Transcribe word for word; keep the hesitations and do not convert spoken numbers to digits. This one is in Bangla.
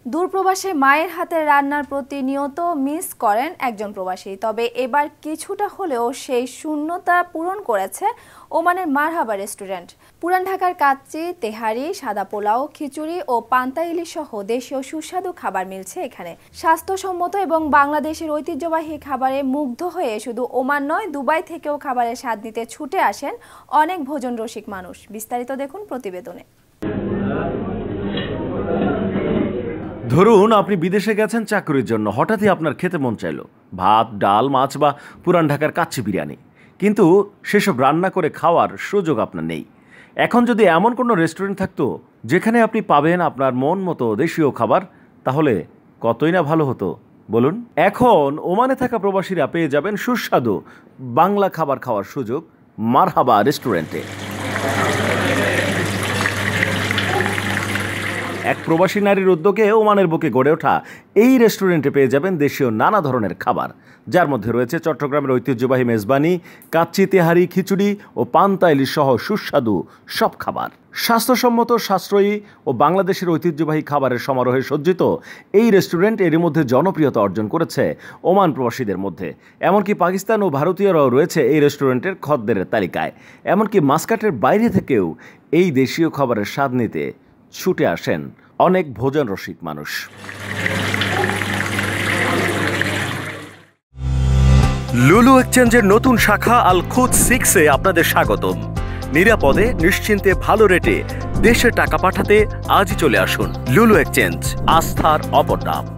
দূরপ্রবাসে মায়ের হাতের রান্নার প্রতিনিয়ত মিস করেন একজন প্রবাসী। তবে এবার কিছুটা হলেও সেই শূন্যতা পূরণ করেছে ওমানের মারহাবা রেস্টুরেন্ট। পুরান ঢাকার কাচ্চি, তেহারি, সাদা পোলাও, খিচুড়ি ও পান্তা ইলিশ সহ দেশীয় সুস্বাদু খাবার মিলছে এখানে। স্বাস্থ্যসম্মত এবং বাংলাদেশের ঐতিহ্যবাহী খাবারে মুগ্ধ হয়ে শুধু ওমান নয়, দুবাই থেকেও খাবারের স্বাদ নিতে ছুটে আসেন অনেক ভোজন রসিক মানুষ। বিস্তারিত দেখুন প্রতিবেদনে। ধরুন আপনি বিদেশে গেছেন চাকরির জন্য, হঠাৎই আপনার খেতে মন চাইলো ভাত, ডাল, মাছ বা পুরান ঢাকার কাচ্চি বিরিয়ানি, কিন্তু সেসব রান্না করে খাওয়ার সুযোগ আপনার নেই। এখন যদি এমন কোনো রেস্টুরেন্ট থাকতো যেখানে আপনি পাবেন আপনার মন মতো দেশীয় খাবার, তাহলে কতই না ভালো হতো বলুন। এখন ওমানে থাকা প্রবাসীরা পেয়ে যাবেন সুস্বাদু বাংলা খাবার খাওয়ার সুযোগ মারহাবা রেস্টুরেন্টে। এক প্রবাসী নারীর উদ্যোগে ওমানের বুকে গড়ে ওঠা এই রেস্টুরেন্টে পেয়ে যাবেন দেশীয় নানা ধরনের খাবার, যার মধ্যে রয়েছে চট্টগ্রামের ঐতিহ্যবাহী মেজবানি, কাচ্চি, তেহারি, খিচুড়ি ও পান্তা ইলিশ সহ সুস্বাদু সব খাবার। স্বাস্থ্যসম্মত, সাশ্রয়ী ও বাংলাদেশের ঐতিহ্যবাহী খাবারের সমারোহে সজ্জিত এই রেস্টুরেন্ট এরই মধ্যে জনপ্রিয়তা অর্জন করেছে ওমান প্রবাসীদের মধ্যে। এমনকি পাকিস্তান ও ভারতীয়রাও রয়েছে এই রেস্টুরেন্টের খদ্দেরের তালিকায়। এমনকি মাস্কাটের বাইরে থেকেও এই দেশীয় খাবারের স্বাদ নিতে ছুটে আসেন অনেক ভোজন রসিক মানুষ। লুলু এক্সচেঞ্জের নতুন শাখা আল খুদ সিক্সে আপনাদের স্বাগতম। নিরাপদে, নিশ্চিন্তে, ভালো রেটে দেশে টাকা পাঠাতে আজই চলে আসুন। লুলু এক্সচেঞ্জ, আস্থার অপর নাম।